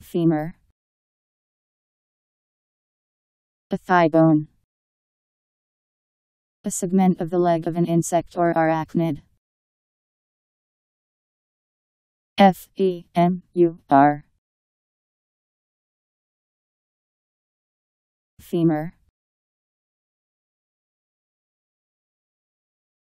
Femur. A thigh bone. A segment of the leg of an insect or arachnid. Femur. Femur.